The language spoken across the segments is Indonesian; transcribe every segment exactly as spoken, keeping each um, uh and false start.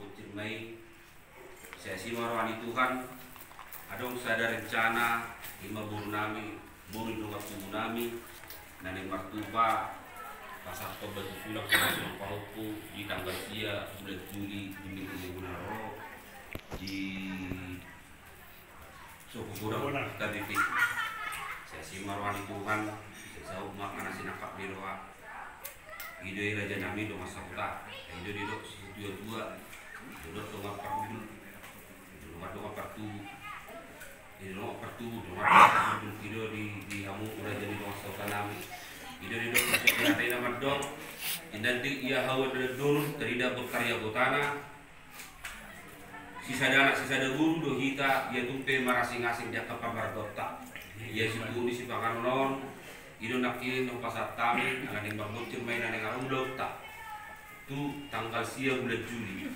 Ciremai. Saya si marwani Tuhan, adong sadar rencana lima buru nami, buru dua tubuh nami, nani martuba, pasal tobat pulang sama pahuku di tanggal dia bulan Juli di minggu Gunaro di suku kurang tadi. Saya si marwani Tuhan, saya umat anak sinakap di doa. Ide raja nami do masa kota, ide di do dua dua, do do ngapar dulu, do ngapar ngapar tu, ide do ngapar tu, do ngapar tu, ide di di kamu raja di masa kota nami, ide di do masuk di hati nama do, nanti ia hawa dari dulu tidak berkarya botana, sisa dana sisa ada guru do kita, ia tumpe marasing-asing dia kapal berdota, ia si guru si pangan non. Ido nakin nong pasar tami, anak yang bangun Ciremai, anak yang arung tak. Tu tanggal siang bulan Juli.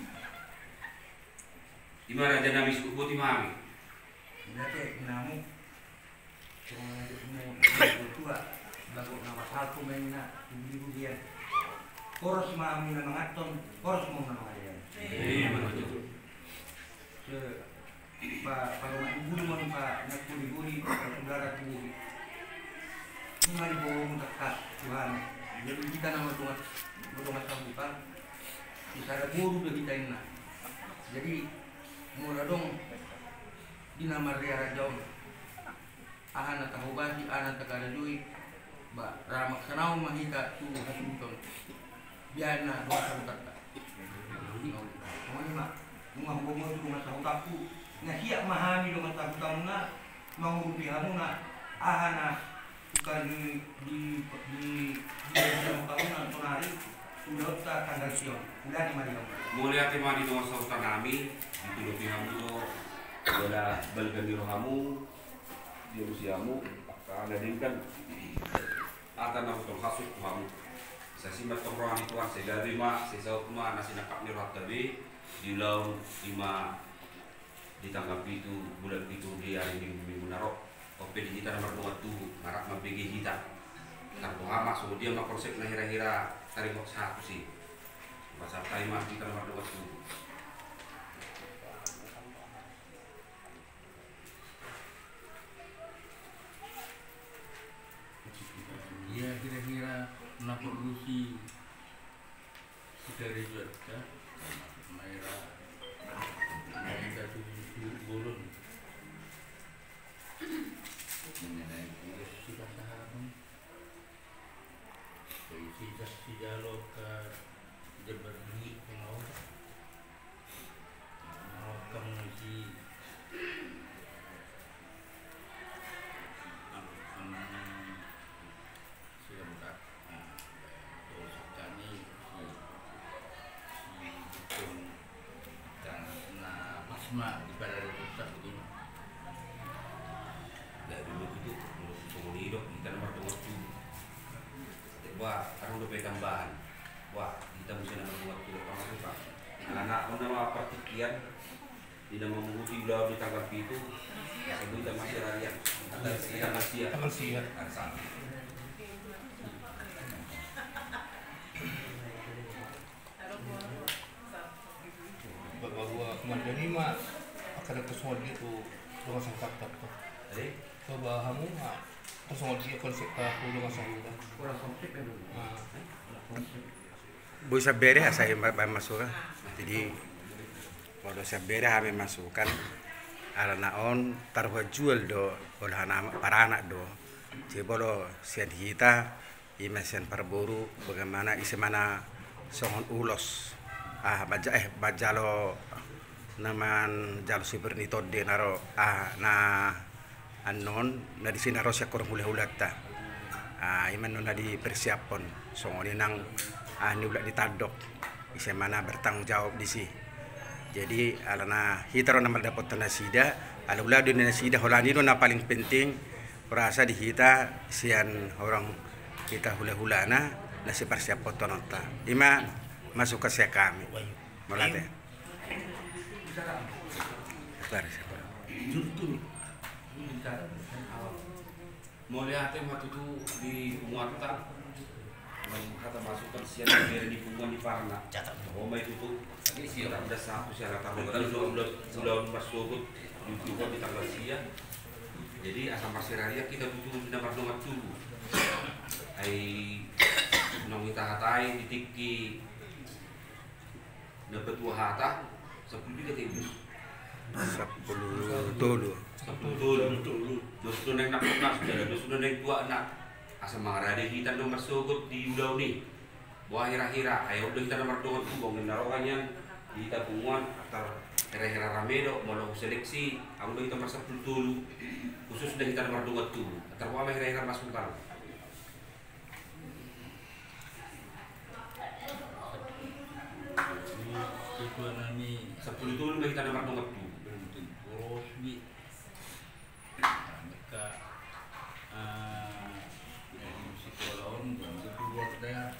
Di mana raja nami suku boti mami? Berarti namu, cuma mau tua, baru nama satu mainnya ibu dia. Koros mami nama ngaton, koros mau nama dia. Iya betul. Se, pak kalau ibu mau pak nak kuli kuli, saudara kuli. Mari bohong dekat Tuhan. Jadi kita nama Tuhan berdoa sambutan. Bisa ada guru bagi kita ini. Jadi mula dong di nama Ria Rajau. Anak tahu basi, anak tak ada duit. Ba ramak senau mahita tu hasunton. Biana doa sambutan. Semuanya mak, bunga bunga tu bunga sambutanku. Nasiak mahani dengan sambutan na, mengurupi kamu na, ahana. Bukan di di di di dalam tahunan tonari sudah tak tanggal siang bulan lima dia. Mulai hati mandi dengan sautan kami itu lebih kamu adalah balikan di rohamu di usiamu karena dia kan akan nafsu hasut kamu. Saya simak rohani Tuhan saya dari mak saya saut mak nasi nakap mirat tadi di laut lima ditanggapi itu bulan itu di hari minggu minggu narok. Kopi di kita nomor dua tuh, marak mabegi kita. Tanpa lama, so dia mak konsep na hira-hira tarik box satu sih. Bahasa Taiwan kita nomor dua tuh. Iya kira-kira kenapa Rusi kita reject ya? Merah, kita tuh bolon. Mengenai sudah tahan sisa si jalo ke Jemberni mau mau kamu si siapa terus kami si si hitung dan na asma di pada pusat ini. Dari dulu itu tunggu hidup kita nomor dua tuh. Wah, karena udah pegang bahan. Wah, kita mesti nomor dua tuh. Kamu tuh pak. Anak pun nama pertikian tidak menguti beliau di tanggal itu. Sebelum kita masih raya. Tanggal siang. Tanggal siang. Bahwa kemarin ini mah akan ada kesulitan gitu dengan sang faktor tuh. Jadi Coba kamu nggak langsung dia konsep aku dengan sang udah. Kurang konsep ya dulu. Bisa bere saya masukkan. Jadi kalau saya bere kami masukkan ala naon taruh jual do oleh anak para anak do. Jadi kalau sian kita imasian perburu bagaimana isi mana songon ulos ah baca eh baca lo naman jalo si Bernito de naro ah na anon na di sini harus kurang hula-hula ta ah iman na di persiapon songon nang ah ni ulah ditadok isi mana bertanggung jawab di si. Jadi alana hitaro na dapat nasida ala ulah di nasida holani no na paling penting rasa di kita sian orang kita hula-hula na nasi persiapon tonota ima masuk ke saya kami melate mau lihat yang waktu itu di Muarta kata masukkan sian dari di Punguan di Parna Roma itu tuh Ini sih ada satu syarat tamu kan udah udah udah masuk YouTube di tanggal siang. Jadi asam pasiraya kita butuh dapat nomor tubuh. Ai nong kita hatai ditiki dapat dua hata sepuluh tiga tiga. Sepuluh dulu. Sepuluh dulu. Dos tu neng nak nak sudah dos tu neng tua nak asam marade kita nomor sugut di udah ni. Buah hira-hira ayo udah kita nomor dua tu bongin narokannya di tabungan atau hera-hera ramedo mau seleksi aku udah kita masuk dulu khusus dari kita nomor dua tuh atau apa hera-hera masukkan itu nami sepuluh dulu dari kita nomor dua tuh bentuk poros di mereka dari psikolog dan keluar dari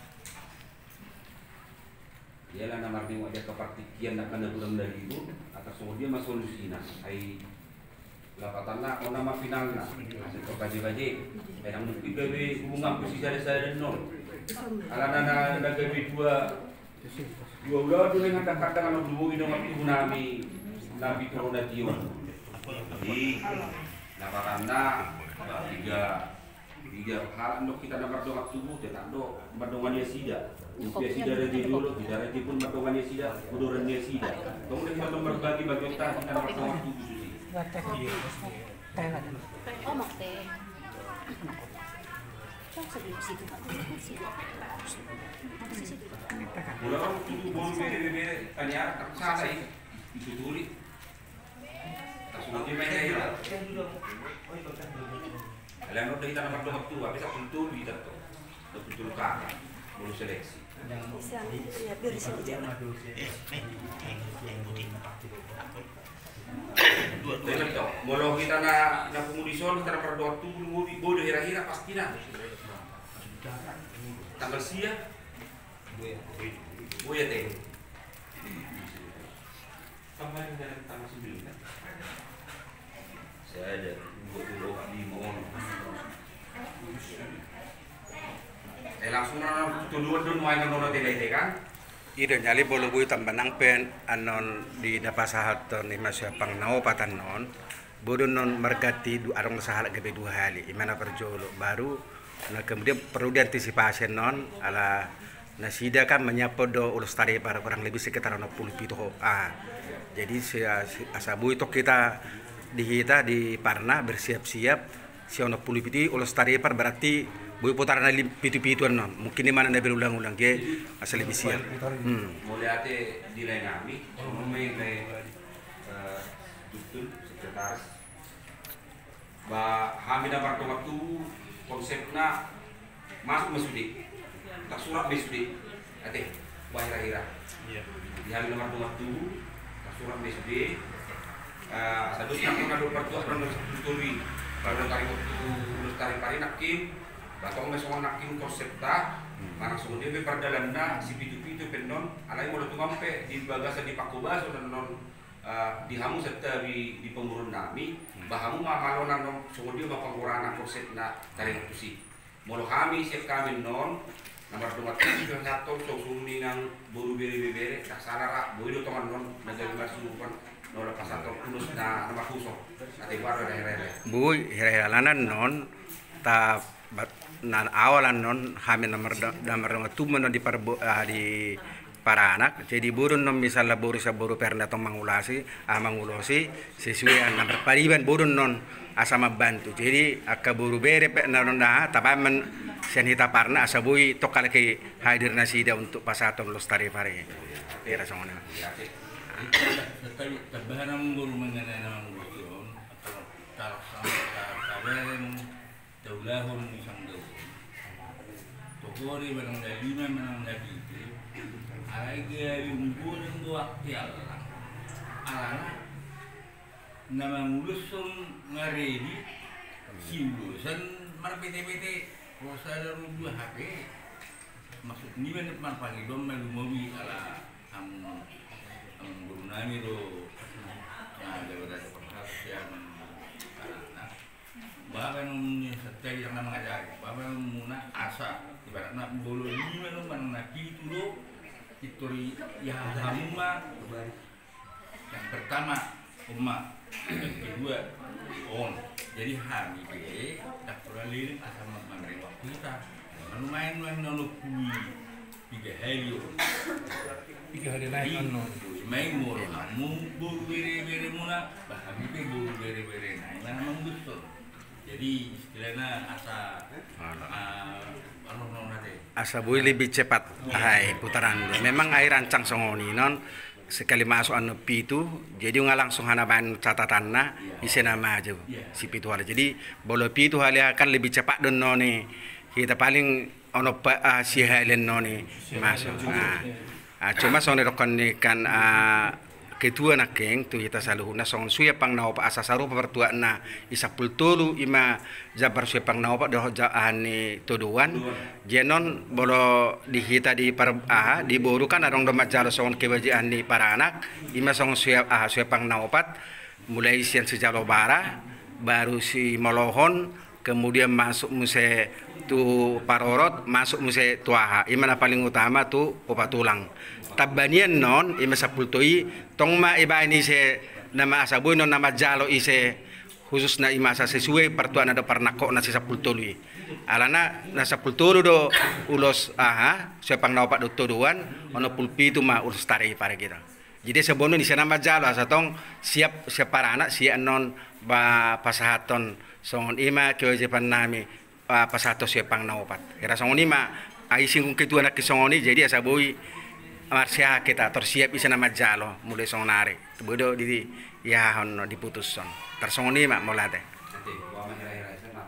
dia lah nama arti wajah kepartikian nak kena bulan dari itu atas semua dia masuk solusinya ai lapatan nak mau nama final nak masih ke kaji-kaji yang mungkin gawe bunga posisi ada saya dan nol ala nana ada gawe dua dua ulah dulu yang kata-kata kalau dulu itu waktu nami nabi corona tiun di lapatan nak tiga tiga hal untuk kita dapat doa tubuh dan do berdoanya sida usia sida dari dulu tidak ada pun berdoanya sida kudurannya sida kemudian kita berbagi bagi kita kita dapat doa tubuh suci oh mak teh cok sebelum situ pak mula kan tubuh bolu bere-bere tanya tak salah itu tuli tak semua dia main ya Alam udah kita nomor dua waktu, habis aku betul kita tuh, betul kakak, belum seleksi. bisa lihat dari sini jalan Dengan itu, kalau kita na na pengudison kita nomor dua waktu belum bodoh hira-hira pasti na. Tanggal siang, boya teh. Kemarin dari tanggal sembilan, saya ada dua puluh lima orang. Eh langsung na tuluan doon may nanonood din kan? Ida nyali bolo bui tambanang pen anon di dapasahat ni masya pang nao patan non bodo non mergati du arong sahala gabe dua hali imana perjolo baru nah kemudian perlu diantisipasi non ala nasida kan menyapa do ulus tari para kurang lebih sekitar enam puluh pito ah jadi asabu itu kita di kita di Parna bersiap-siap si enam puluh piti ulus tari par berarti Boy putaran na pitu-pituan non, mungkin di mana na berulang-ulang ke asal lebih siap. Hmm. Mulai ate di lain kami, semua main kayak dukun sekretaris. Bah kami dapat waktu konsepnya masuk mesudi, tak surat mesudi, ate bahira-hira. Di kami dapat waktu tak surat mesudi. Satu nak kena dua pertua pernah mesudi, baru tarik waktu tarik tarik nakim. Batong mes wong nakin konsep ta, marang sumudi be perdalanna si pitu-pitu penon, alai mo tumampe di bagasan di Pakubaso dan non di hamu serta di di pemurun nami, bahamu mamalonan non sumudi mapangurana konsep na taring tusi. Molo kami siap kami non, nomor dua itu satu so sumudi nang buru bere-bere, tak salah rak, boido tongan non nagali masukan nora pasator kulus na nama kusok, ate baru daerah-daerah. Bu, hira-hiralanan non, ta nan awalan non hamin nomor nomor tumen di par uh, di para anak jadi burun non misalnya buru sa buru perna atau mangulasi ah mangulosi sesuai an nomor pariban burun non asama bantu jadi akka buru bere pe non dah tapaman sen hita parna asabui tokal ke hadir nasida untuk pasaton lostari pare era songona tetapi tabahan buru mengenai nama ngusion atau kalau kabar daulahun isang daul tokori barang dalima manang nabiti alay kaya yung bunang duwakti alang alana na mangulusong nga ready siulusan marapete-pete kung sa laro dua hake maksud ni man man pangidom na lumawi ala ang ang guru nami ro na dawada perhatian bahkan setiap yang mengajari, bahkan muna asa, ibaratnya bolo lima no mana nabi itu lo, Hitori ya kamu mah yang pertama Uma, yang kedua on. Jadi kami ke tak pernah lirik asal menerima waktu kita. Main main nolok kui tiga hari. Tiga hari naik ano. Main mulu kamu buru bere bere mula, bahkan itu buru bere bere naik. Nah memang betul. Jadi istilahnya asa anu non ada. Asa boleh lebih cepat. Hai putaran. Memang air rancang songoni non. Sekali masuk anu pitu, jadi nggak langsung hanaban catatannya, isi nama aja si pitu hal. Jadi bola pitu hal akan lebih cepat dan noni kita paling ono uh, si halen noni masuk. Nah, uh, cuma soalnya dokon kan uh, ketua nak keng tu kita selalu na song suya pang nau pa asa saru pertua na isapul tolu ima jabar suya pang nau pa doh jaani toduan jenon bolo di kita di par ah di boru kan adong do majalo song kebajian di para anak ima song suya ah suya pang nau pat mulai sian sejalo bara baru si molohon kemudian masuk muse tu parorot masuk muse tuaha ima na paling utama tu popatulang tabanian non ima sapultoi tong ma iba ini se nama asaboy non nama jalo ise khusus na ima sa sesuai pertuan ada parnako na si sapultoi alana na sapultoi do ulos aha siapang naopak do toduan ono pulpi tu ma ulos tari para kita jadi sebono ni nama jalo asa tong siap siap para anak siap non ba pasahaton songon ima kewajiban nami uh, pasahato siapang naopat kira songon ima ai singkung ketua nak kisongoni jadi asaboy Marsya kita tersiap bisa nama jalo mulai song narik bodoh di ya hono diputus son tersongoni mak mulai teh Nanti gua mengira-ngira sana.